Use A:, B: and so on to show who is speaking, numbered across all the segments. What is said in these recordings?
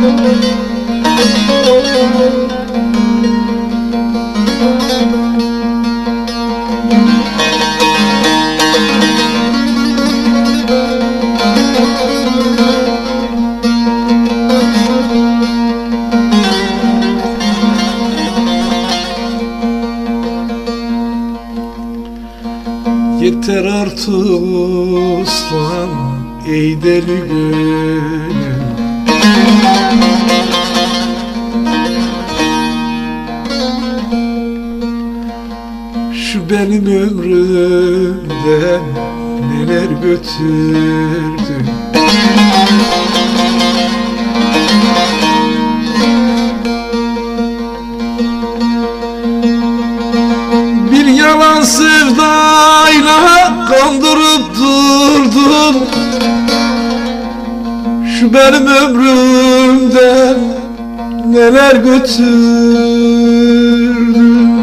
A: Yeter artık uslan ey deli gönül, şu benim ömrümden neler götürdün. Bir yalan sevdayla kandırıp durdun, şu benim ömrümden neler götürdün.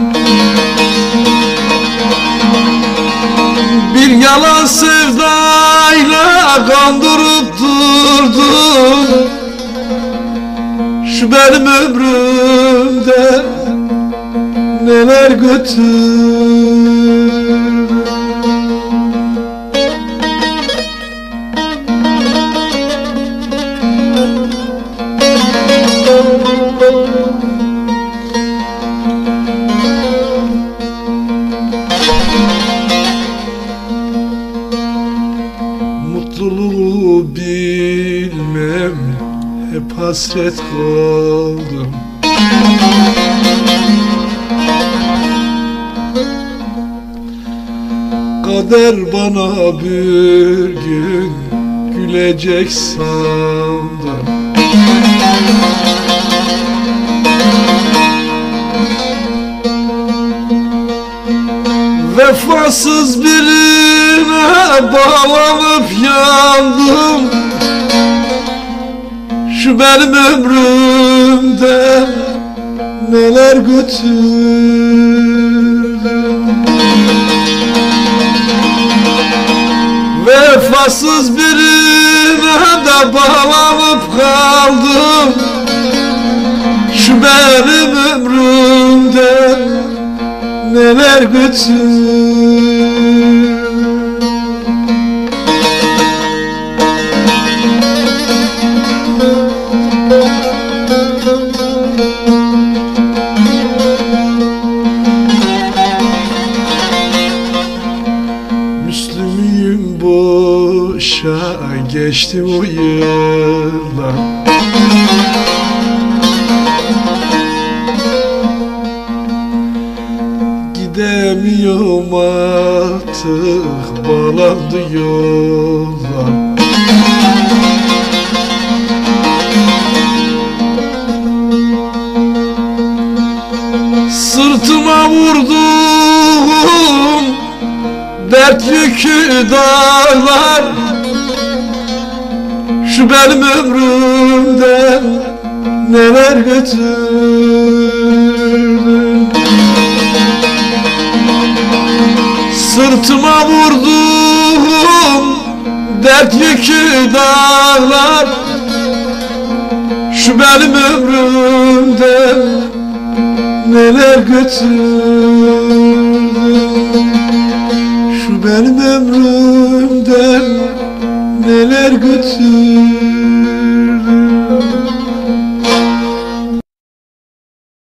A: Bir yalan sevdayla kandırıp durdun, şu benim ömrümden neler götürdün. Mutluluğu bilmem, hep hasret kaldım. Kader bana bir gün gülecek sandım. Vefasız birine bağlanıp yandım, şu benim ömrümden neler götürdüm. Vefasız birine de bağlanıp kaldım, şu benim ömrümden neler götürdüm. Müslüm'üm boşa geçti o yıllar, gidemiyorum artık, bağlandı yollar. Sırtıma vurdum dert yükü dağlar, şu benim ömrümden neler götürdün. Sırtıma vurdum dert yükü dağlar, şu benim ömrümden neler götürdün. Şu benim ömrümden neler götürdün.